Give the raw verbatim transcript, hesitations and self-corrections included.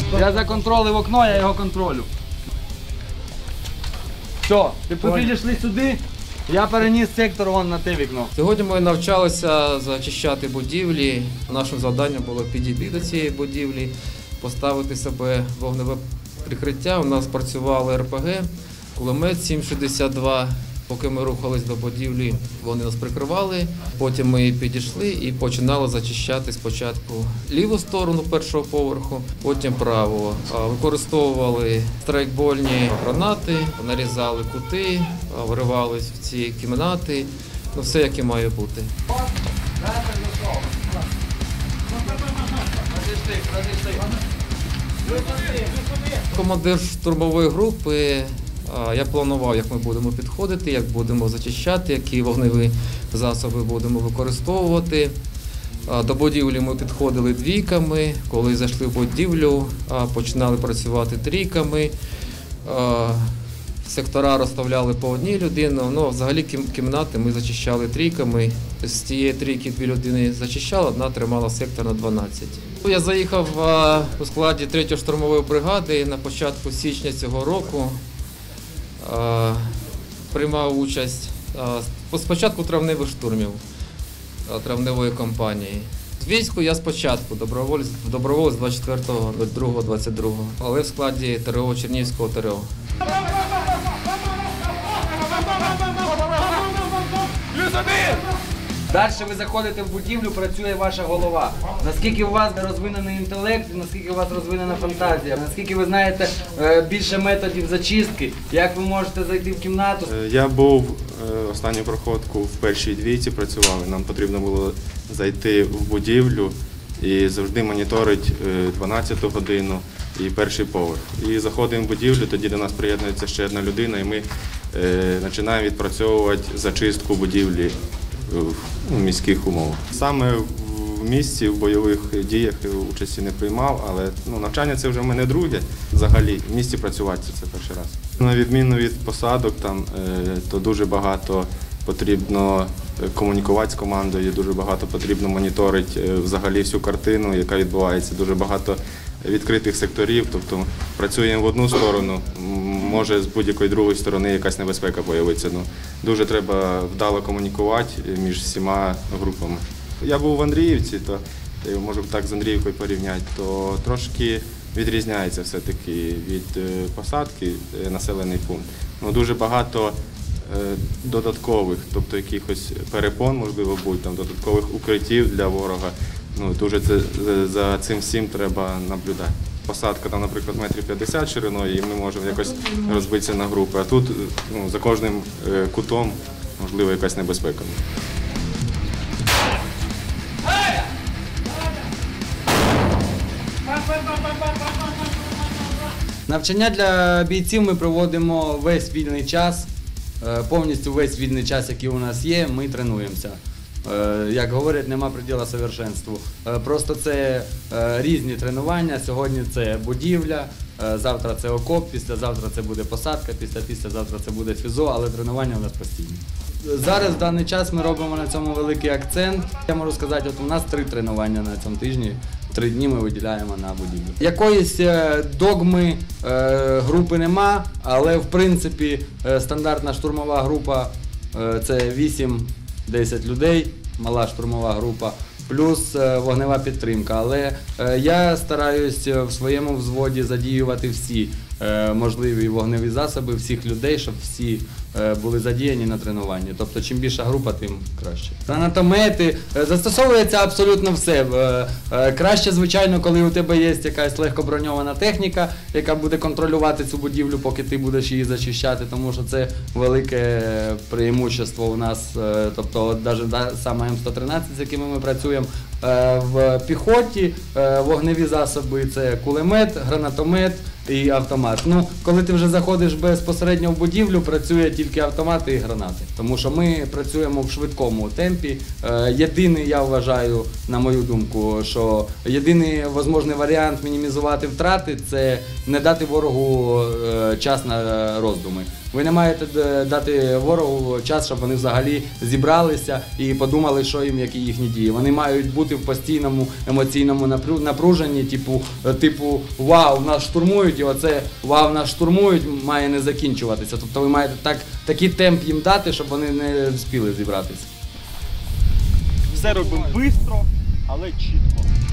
Я законтролив окно, я його контролю. Все, ти підійшли сюди, я переніс сектор вон на те вікно. Сьогодні ми навчалися зачищати будівлі. Нашим завданням було підійти до цієї будівлі, поставити себе вогневе прикриття. У нас працювали ер пе ге, кулемет сім шістдесят два. Поки ми рухались до будівлі, вони нас прикривали. Потім ми підійшли і починали зачищати спочатку ліву сторону першого поверху, потім праву. Використовували страйкбольні гранати, нарізали кути, виривались в ці кімнати. Ну, все, як і має бути. Командир штурмової групи. Я планував, як ми будемо підходити, як будемо зачищати, які вогневі засоби будемо використовувати. До будівлі ми підходили двійками, коли зайшли в будівлю, починали працювати трійками. Сектора розставляли по одній людині, ну, взагалі кімнати ми зачищали трійками. З цієї трійки дві людини зачищали, одна тримала сектор на дванадцять. Я заїхав у складі третьої штурмової бригади на початку січня цього року. Приймав участь спочатку травневих штурмів, травневої кампанії. З війську я спочатку доброволець, доброволець двадцять четвертого другого двадцять другого, але в складі те ре о Чернігівського те ре о. Далі ви заходите в будівлю, працює ваша голова. Наскільки у вас розвинений інтелект, наскільки у вас розвинена фантазія, наскільки ви знаєте більше методів зачистки, як ви можете зайти в кімнату. Я був останню проходку в першій двійці, працювали. Нам потрібно було зайти в будівлю і завжди моніторити дванадцяту годину і перший поверх. І заходимо в будівлю, тоді до нас приєднується ще одна людина, і ми починаємо відпрацьовувати зачистку будівлі в міських умовах. Саме в місті, в бойових діях участі не приймав, але ну, навчання це вже в мене друге. Взагалі, в місті працювати це перший раз. На відміну від посадок, там, то дуже багато потрібно комунікувати з командою, дуже багато потрібно моніторити взагалі всю картину, яка відбувається, дуже багато відкритих секторів, тобто працюємо в одну сторону, може з будь-якої другої сторони якась небезпека з'явитися. Ну, дуже треба вдало комунікувати між всіма групами. Я був в Андріївці, то можу так з Андріївкою порівняти, то трошки відрізняється все-таки від посадки населений пункт. Ну, дуже багато додаткових, тобто якихось перепон, можливо, будь, там, додаткових укриттів для ворога. Ну, дуже це, за цим всім треба наблюдати. Посадка, там, наприклад, метрів п'ятдесят шириною, і ми можемо якось розбитися на групи. А тут ну, за кожним кутом, можливо, якась небезпека. Навчання для бійців ми проводимо весь вільний час, повністю весь вільний час, який у нас є, ми тренуємося. Як говорять, нема приділу совершенству. Просто це різні тренування. Сьогодні це будівля, завтра це окоп, післязавтра це буде посадка, після післязавтра це буде фізо, але тренування у нас постійні. Зараз в даний час ми робимо на цьому великий акцент. Я можу сказати, от у нас три тренування на цьому тижні. Три дні ми виділяємо на будівлю. Якоїсь догми групи нема, але в принципі стандартна штурмова група це вісім-десять людей, мала штурмова група, плюс вогнева підтримка. Але я стараюся в своєму взводі задіювати всі можливі вогневі засоби, всіх людей, щоб всі були задіяні на тренуванні. Тобто, чим більша група, тим краще. Гранатомети, застосовується абсолютно все. Краще, звичайно, коли у тебе є якась легкоброньована техніка, яка буде контролювати цю будівлю, поки ти будеш її зачищати, тому що це велике преимущество у нас. Тобто, навіть саме ем сто тринадцять, з якими ми працюємо, в піхоті вогневі засоби – це кулемет, гранатомет і автомат. Ну, коли ти вже заходиш безпосередньо в будівлю, працює тільки автомати і гранати. Тому що ми працюємо в швидкому темпі. Єдиний, я вважаю, на мою думку, що єдиний можливий варіант мінімізувати втрати – це не дати ворогу час на роздуми. Ви не маєте дати ворогу час, щоб вони взагалі зібралися і подумали, що їм, які їхні дії. Вони мають бути бути в постійному емоційному напру- напруженні, типу, е, типу вау, нас штурмують, і оце вау, нас штурмують має не закінчуватися. Тобто ви маєте так, такий темп їм дати, щоб вони не встигли зібратися. Все робимо швидко, але чітко.